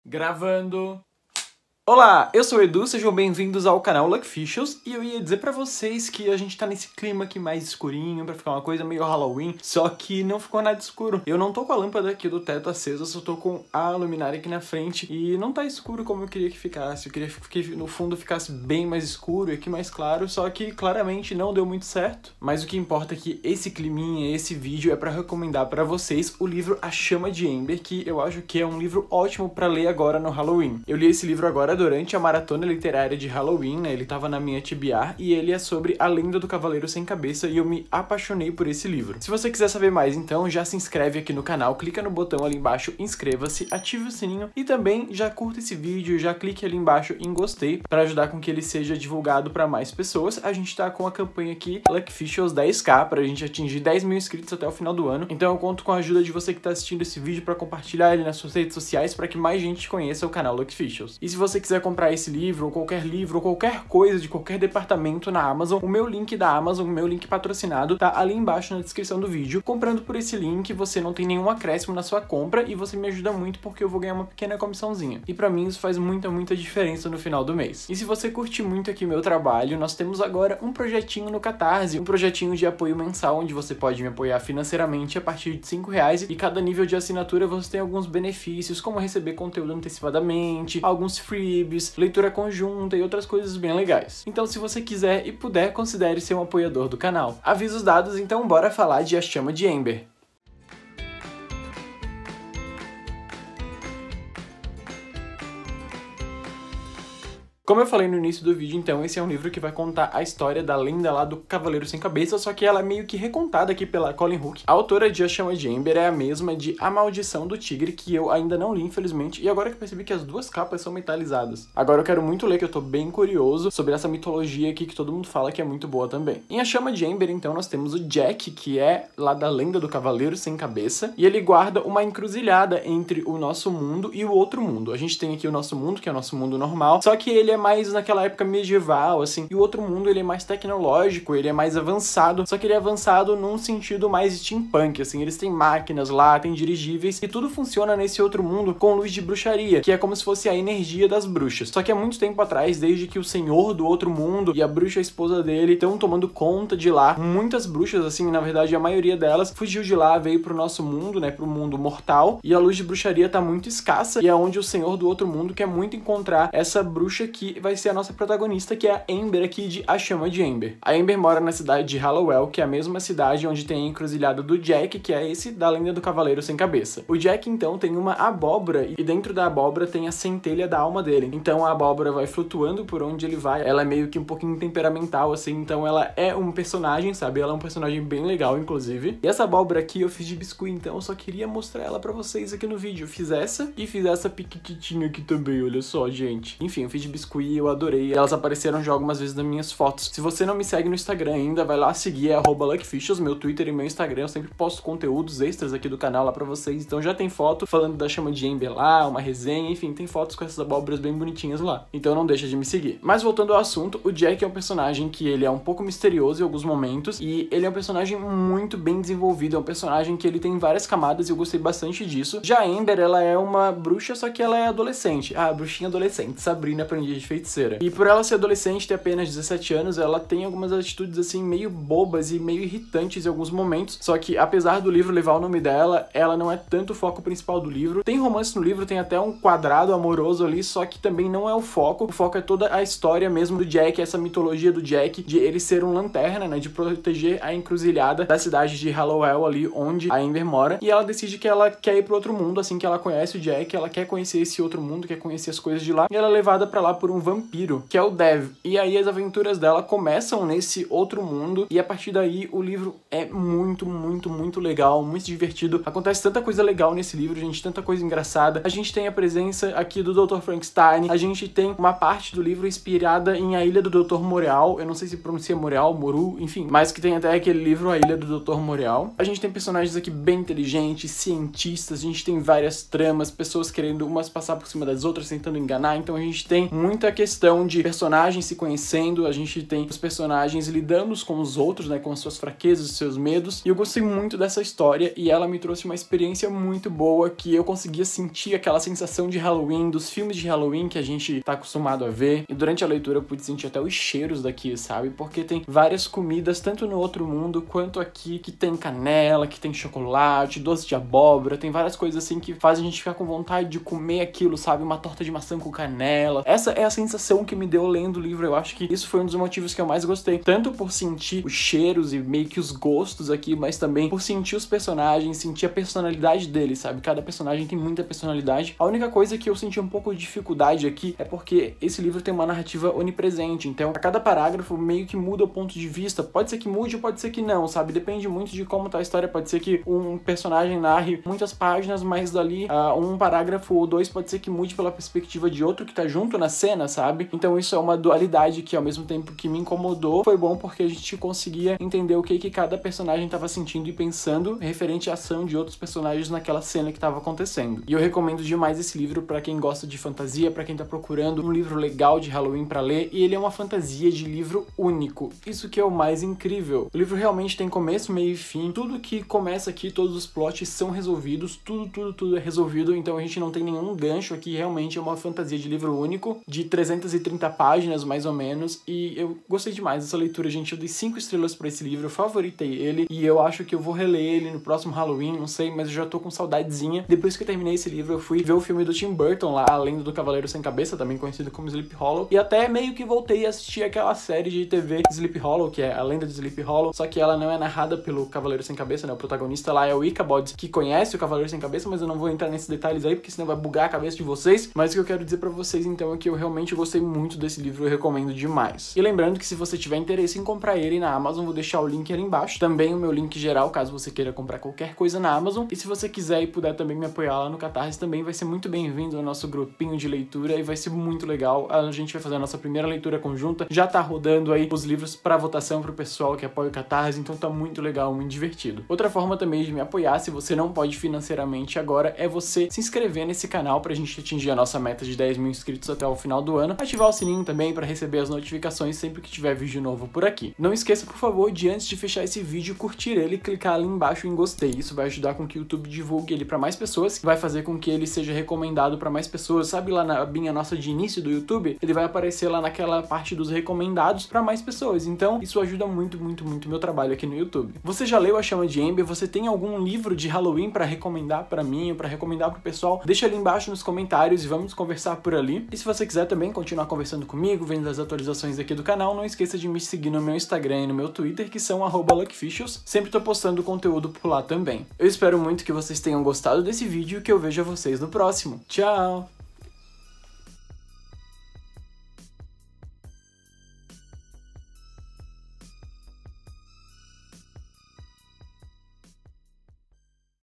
Gravando. Olá, eu sou o Edu, sejam bem-vindos ao canal Luckficials e eu ia dizer pra vocês que a gente tá nesse clima aqui mais escurinho pra ficar uma coisa meio Halloween, só que não ficou nada escuro. Eu não tô com a lâmpada aqui do teto acesa, só tô com a luminária aqui na frente e não tá escuro como eu queria que ficasse. Eu queria que no fundo ficasse bem mais escuro e aqui mais claro, só que claramente não deu muito certo. Mas o que importa é que esse climinha, esse vídeo é pra recomendar pra vocês o livro A Chama de Ember, que eu acho que é um livro ótimo pra ler agora no Halloween. Eu li esse livro agora durante a maratona literária de Halloween, né? Ele tava na minha TBR e ele é sobre a lenda do Cavaleiro Sem Cabeça e eu me apaixonei por esse livro. Se você quiser saber mais, então já se inscreve aqui no canal, clica no botão ali embaixo, inscreva-se, ative o sininho e também já curta esse vídeo, já clique ali embaixo em gostei para ajudar com que ele seja divulgado para mais pessoas. A gente tá com a campanha aqui Luckficials 10k pra gente atingir 10 mil inscritos até o final do ano. Então eu conto com a ajuda de você que tá assistindo esse vídeo para compartilhar ele nas suas redes sociais para que mais gente conheça o canal Luckficials. E se você quiser comprar esse livro, ou qualquer coisa de qualquer departamento na Amazon, o meu link da Amazon, o meu link patrocinado, tá ali embaixo na descrição do vídeo. Comprando por esse link, você não tem nenhum acréscimo na sua compra e você me ajuda muito porque eu vou ganhar uma pequena comissãozinha. E pra mim isso faz muita diferença no final do mês. E se você curte muito aqui meu trabalho, nós temos agora um projetinho no Catarse, um projetinho de apoio mensal, onde você pode me apoiar financeiramente a partir de R$5 e cada nível de assinatura você tem alguns benefícios, como receber conteúdo antecipadamente, alguns freebies, leitura conjunta e outras coisas bem legais. Então se você quiser e puder, considere ser um apoiador do canal. Avisos dados, então bora falar de A Chama de Ember. Como eu falei no início do vídeo, então, esse é um livro que vai contar a história da lenda lá do Cavaleiro Sem Cabeça, só que ela é meio que recontada aqui pela Colleen Hooke. A autora de A Chama de Ember é a mesma de A Maldição do Tigre, que eu ainda não li, infelizmente, e agora que eu percebi que as duas capas são metalizadas. Agora eu quero muito ler, que eu tô bem curioso sobre essa mitologia aqui que todo mundo fala que é muito boa também. Em A Chama de Ember, então, nós temos o Jack, que é lá da lenda do Cavaleiro Sem Cabeça, e ele guarda uma encruzilhada entre o nosso mundo e o outro mundo. A gente tem aqui o nosso mundo, que é o nosso mundo normal, só que ele é mais naquela época medieval, assim, e o outro mundo ele é mais tecnológico, ele é mais avançado, só que ele é avançado num sentido mais steampunk, assim, eles têm máquinas lá, tem dirigíveis, e tudo funciona nesse outro mundo com luz de bruxaria, que é como se fosse a energia das bruxas. Só que há muito tempo atrás, desde que o senhor do outro mundo e a bruxa esposa dele estão tomando conta de lá, muitas bruxas, assim, na verdade a maioria delas fugiu de lá, veio pro nosso mundo, né, pro mundo mortal, e a luz de bruxaria tá muito escassa, e é onde o senhor do outro mundo quer muito encontrar essa bruxa que vai ser a nossa protagonista, que é a Ember aqui de A Chama de Ember. A Ember mora na cidade de Hallowell, que é a mesma cidade onde tem a encruzilhada do Jack, que é esse da lenda do Cavaleiro Sem Cabeça. O Jack, então, tem uma abóbora, e dentro da abóbora tem a centelha da alma dele. Então a abóbora vai flutuando por onde ele vai, ela é meio que um pouquinho temperamental, assim, então ela é um personagem, sabe? Ela é um personagem bem legal, inclusive. E essa abóbora aqui eu fiz de biscuit, então eu só queria mostrar ela pra vocês aqui no vídeo. Eu fiz essa e fiz essa piquititinha aqui também, olha só, gente. Enfim, eu fiz de biscuit e eu adorei. Elas apareceram já algumas vezes nas minhas fotos. Se você não me segue no Instagram ainda, vai lá seguir, é @Luckficials, meu Twitter e meu Instagram. Eu sempre posto conteúdos extras aqui do canal lá pra vocês. Então já tem foto falando da Chama de Ember lá, uma resenha, enfim, tem fotos com essas abóboras bem bonitinhas lá. Então não deixa de me seguir. Mas voltando ao assunto, o Jack é um personagem que ele é um pouco misterioso em alguns momentos e ele é um personagem muito bem desenvolvido, é um personagem que ele tem várias camadas e eu gostei bastante disso. Já a Ember, ela é uma bruxa, só que ela é adolescente. Ah, bruxinha adolescente, Sabrina, aprendiz de feiticeira. E por ela ser adolescente, ter apenas 17 anos, ela tem algumas atitudes assim meio bobas e meio irritantes em alguns momentos, só que apesar do livro levar o nome dela, ela não é tanto o foco principal do livro. Tem romance no livro, tem até um quadrado amoroso ali, só que também não é o foco é toda a história mesmo do Jack, essa mitologia do Jack, de ele ser um lanterna, né, de proteger a encruzilhada da cidade de Hallowell ali, onde a Ember mora, e ela decide que ela quer ir pro outro mundo, assim que ela conhece o Jack, ela quer conhecer esse outro mundo, quer conhecer as coisas de lá, e ela é levada pra lá por um vampiro, que é o Dev. E aí as aventuras dela começam nesse outro mundo e a partir daí o livro é muito legal, muito divertido. Acontece tanta coisa legal nesse livro, gente, tanta coisa engraçada. A gente tem a presença aqui do Dr. Frankenstein, a gente tem uma parte do livro inspirada em A Ilha do Dr. Moreal, eu não sei se pronuncia Moreal, Moru, enfim, mas que tem até aquele livro A Ilha do Dr. Moreal. A gente tem personagens aqui bem inteligentes, cientistas, a gente tem várias tramas, pessoas querendo umas passar por cima das outras, tentando enganar, então a gente tem muita questão de personagens se conhecendo, a gente tem os personagens lidando com os outros, né, com as suas fraquezas, os seus medos, e eu gostei muito dessa história, e ela me trouxe uma experiência muito boa, que eu conseguia sentir aquela sensação de Halloween, dos filmes de Halloween que a gente tá acostumado a ver, e durante a leitura eu pude sentir até os cheiros daqui, sabe, porque tem várias comidas, tanto no outro mundo quanto aqui, que tem canela, que tem chocolate, doce de abóbora, tem várias coisas assim que fazem a gente ficar com vontade de comer aquilo, sabe, uma torta de maçã com canela. Essa é a sensação que me deu lendo o livro. Eu acho que isso foi um dos motivos que eu mais gostei, tanto por sentir os cheiros e meio que os gostos aqui, mas também por sentir os personagens, sentir a personalidade deles, sabe, cada personagem tem muita personalidade. A única coisa que eu senti um pouco de dificuldade aqui é porque esse livro tem uma narrativa onipresente, então a cada parágrafo meio que muda o ponto de vista, pode ser que mude ou pode ser que não, sabe, depende muito de como tá a história, pode ser que um personagem narre muitas páginas, mas dali um parágrafo ou dois pode ser que mude pela perspectiva de outro que tá junto na cena, sabe, então isso é uma dualidade que ao mesmo tempo que me incomodou, foi bom porque a gente conseguia entender o que cada personagem tava sentindo e pensando referente à ação de outros personagens naquela cena que tava acontecendo. E eu recomendo demais esse livro pra quem gosta de fantasia, pra quem tá procurando um livro legal de Halloween pra ler, e ele é uma fantasia de livro único. Isso que é o mais incrível. O livro realmente tem começo, meio e fim, tudo que começa aqui, todos os plots são resolvidos, tudo é resolvido, então a gente não tem nenhum gancho aqui, realmente é uma fantasia de livro único, de 330 páginas mais ou menos, e eu gostei demais dessa leitura, gente. Eu dei 5 estrelas pra esse livro, eu favoritei ele, e eu acho que eu vou reler ele no próximo Halloween, não sei, mas eu já tô com saudadezinha. Depois que eu terminei esse livro, eu fui ver o filme do Tim Burton lá, A Lenda do Cavaleiro Sem Cabeça, também conhecido como Sleepy Hollow, e até meio que voltei a assistir aquela série de TV Sleepy Hollow, que é A Lenda de Sleepy Hollow, só que ela não é narrada pelo Cavaleiro Sem Cabeça, né, o protagonista lá é o Ichabod, que conhece o Cavaleiro Sem Cabeça, mas eu não vou entrar nesses detalhes aí, porque senão vai bugar a cabeça de vocês, mas o que eu quero dizer pra vocês, então, é que eu realmente gostei muito desse livro, eu recomendo demais. E lembrando que se você tiver interesse em comprar ele na Amazon, vou deixar o link ali embaixo, também o meu link geral, caso você queira comprar qualquer coisa na Amazon, e se você quiser e puder também me apoiar lá no Catarse, também vai ser muito bem-vindo ao nosso grupinho de leitura, e vai ser muito legal. A gente vai fazer a nossa primeira leitura conjunta, já tá rodando aí os livros pra votação pro pessoal que apoia o Catarse, então tá muito legal, muito divertido. Outra forma também de me apoiar, se você não pode financeiramente agora, é você se inscrever nesse canal pra gente atingir a nossa meta de 10 mil inscritos até o final do ano, ativar o sininho também pra receber as notificações sempre que tiver vídeo novo por aqui. Não esqueça, por favor, de antes de fechar esse vídeo, curtir ele e clicar ali embaixo em gostei. Isso vai ajudar com que o YouTube divulgue ele pra mais pessoas, vai fazer com que ele seja recomendado pra mais pessoas. Sabe lá na abinha nossa de início do YouTube? Ele vai aparecer lá naquela parte dos recomendados pra mais pessoas. Então, isso ajuda muito meu trabalho aqui no YouTube. Você já leu A Chama de Ember? Você tem algum livro de Halloween pra recomendar pra mim ou pra recomendar pro pessoal? Deixa ali embaixo nos comentários e vamos conversar por ali. E se você quiser também continuar conversando comigo, vendo as atualizações aqui do canal, não esqueça de me seguir no meu Instagram e no meu Twitter, que são @luckficials. Sempre tô postando conteúdo por lá também. Eu espero muito que vocês tenham gostado desse vídeo e que eu veja vocês no próximo. Tchau!